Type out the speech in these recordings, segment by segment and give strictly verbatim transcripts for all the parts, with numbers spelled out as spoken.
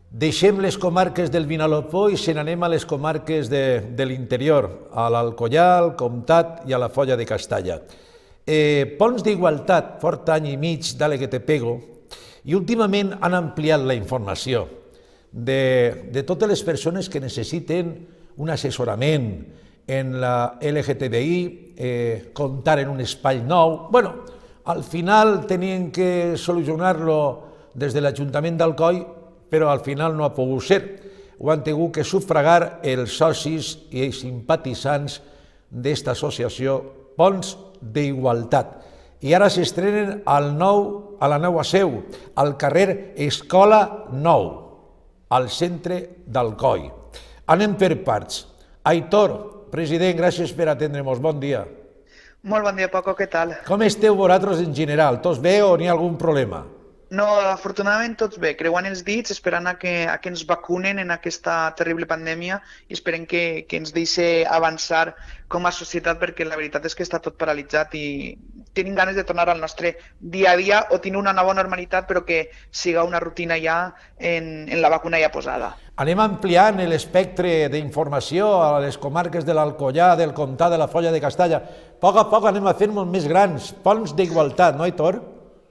Deixem les comarques del Vinalopó i se n'anem a les comarques de, de l'interior, a l'Alcoià, al Comtat i a la Foia de Castalla. Eh, Ponts d'Igualtat, fort any i mig, dale que te pego, i últimament han ampliat la informació de, de totes les persones que necessiten un assessorament en la L G T B I, eh, comptar en un espai nou. Bueno, al final tenien que solucionar-lo des de l'Ajuntament d'Alcoi, però al final no ha pogut ser. Ho han tingut que sufragar els socis i els simpatitzants d'esta associació Ponts d'Igualtat. I ara s'estrenen al nou, a la nova seu, al carrer Escola Nou, al centre d'Alcoi. Anem per parts. Aitor, president, gràcies per atendre-nos. Bon dia. Molt bon dia, Paco, què tal? Com esteu vosaltres en general? Tots bé o n'hi ha algun problema? No, afortunadament tots bé, creuant els dits, esperant a que, a que ens vacunen en aquesta terrible pandèmia i esperem que, que ens deixi avançar com a societat, perquè la veritat és que està tot paralitzat i tenim ganes de tornar al nostre dia a dia o tenir una nova normalitat, però que siga una rutina ja en, en la vacuna ja posada. Anem ampliant l'espectre d'informació a les comarques de l'Alcoià, del Comtat, de la Foia de Castalla. A poc a poc anem a fer-nos més grans, Ponts d'Igualtat, no, Aitor?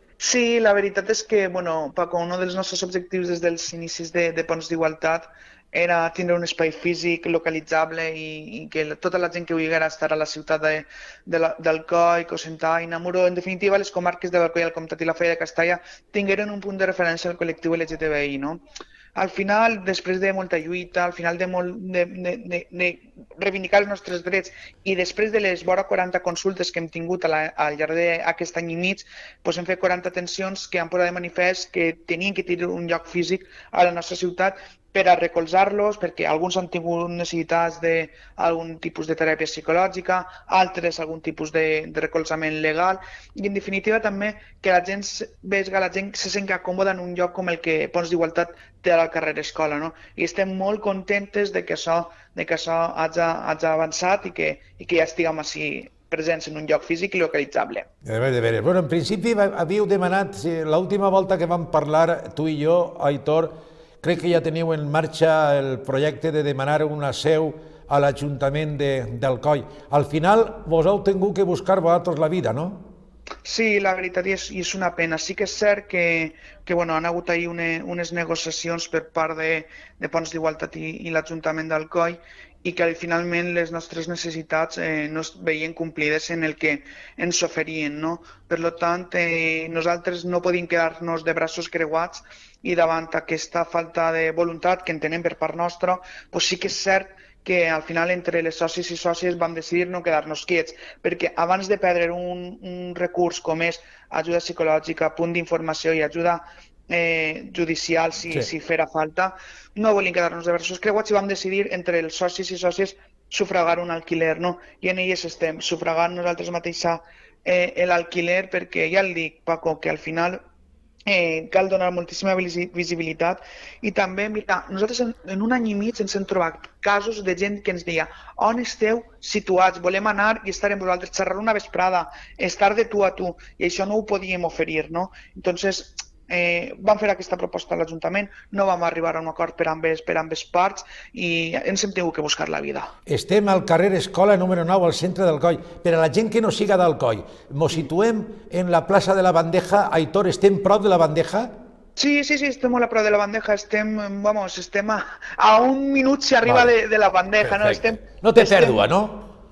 Sí, la veritat és que, bueno, Paco, un dels nostres objectius des dels inicis de, de Ponts d'Igualtat era tindre un espai físic localitzable i, i que tota la gent que vulgui estar a la ciutat de, de la, d'Alcoi, Cocentaina, Namuró, en definitiva les comarques de l'Alcoi, el Comtat i la Foia de Castalla tingueren un punt de referència al col·lectiu L G T B I, no? Al final, després de molta lluita, al final de, molt, de, de, de, de reivindicar els nostres drets i després de les vora quaranta consultes que hem tingut a la, al llarg d'aquest any i mig, doncs hem fet quaranta atencions que han posat de manifest que tenien que tenir un lloc físic a la nostra ciutat per a recolzar-los, perquè alguns han tingut necessitats d'algun tipus de teràpia psicològica, altres algun tipus de, de recolzament legal, i en definitiva també que la gent vegi, la gent se senti còmoda en un lloc com el que Ponts d'Igualtat té al carrer Escola, no? I estem molt contentes de que això, de que això hagi, hagi avançat i que, i que ja estiguem així presents en un lloc físic i localitzable. De veres, de veres. Bueno, en principi havíeu demanat, l'última volta que vam parlar tu i jo, Aitor, crec que ja teniu en marxa el projecte de demanar una seu a l'Ajuntament d'Alcoi. Al final vos heu tingut que buscar vosaltres la vida, no? Sí, la veritat és, és una pena. Sí que és cert que, que bueno, han hagut ahir une, unes negociacions per part de, de Ponts d'Igualtat i, i l'Ajuntament d'Alcoi i que finalment les nostres necessitats eh, no es veien complides en el que ens oferien, no? Per tant, eh, nosaltres no podíem quedar-nos de braços creuats i davant aquesta falta de voluntat que entenem per part nostra, doncs sí que és cert que al final entre les socis i sòcies vam decidir no quedar-nos quiets, perquè abans de perdre un, un recurs com és ajuda psicològica, punt d'informació i ajuda eh, judicial si, sí. si fera falta, no volíem quedar-nos de braços creuats i vam decidir entre els socis i sòcies sufragar un alquiler, no? I en elles estem sufragant nosaltres mateixa eh, l'alquiler, perquè ja el dic, Paco, que al final Eh, cal donar moltíssima visibilitat i també, mira, nosaltres en, en un any i mig ens hem trobat casos de gent que ens deia on esteu situats, volem anar i estar amb vosaltres, xerrar una vesprada, estar de tu a tu, i això no ho podíem oferir, no? Entonces, eh, vam fer aquesta proposta a l'Ajuntament, no vam arribar a un acord per ambes, per ambes parts i ens hem tingut que buscar la vida. Estem al carrer Escola número nou, al centre d'Alcoi. Per a la gent que no siga d'Alcoi, mos situem en la plaça de la Bandeja. Aitor, estem prop de la Bandeja? Sí, sí, sí, estem molt a prop de la Bandeja, estem, vamos, estem a, a un minut si arriba vale. de, de la Bandeja. No, estem, no té estem... pèrdua, no?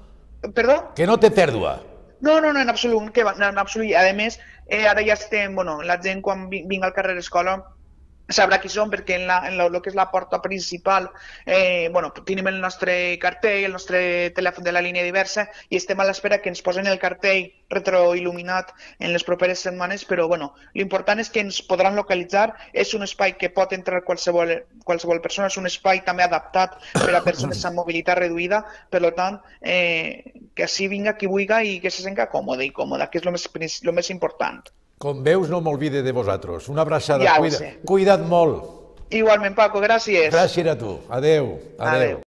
Perdó? Que no té pèrdua. No, no, no, en absolut, que, en absolut. A més, eh, ara ja estem, bueno, la gent quan vinga al carrer Escola sabrà qui som, perquè en, la, en lo, lo que és la porta principal eh, bueno, tenim el nostre cartell, el nostre telèfon de la línia diversa i estem a l'espera que ens posen el cartell retroil·luminat en les properes setmanes, però bueno, l'important és que ens podran localitzar, és un espai que pot entrar qualsevol, qualsevol persona, és un espai també adaptat per a persones amb mobilitat reduïda, per tant, eh, que així vinga qui vulgui i que se senta còmode i còmoda, que és el més, lo més important. Com veus, no m'olvide de vosaltres. Una abraçada. Ja Cuida, cuida't molt. Igualment, Paco, gràcies. Gràcies a tu. Adéu. Adéu. Adéu.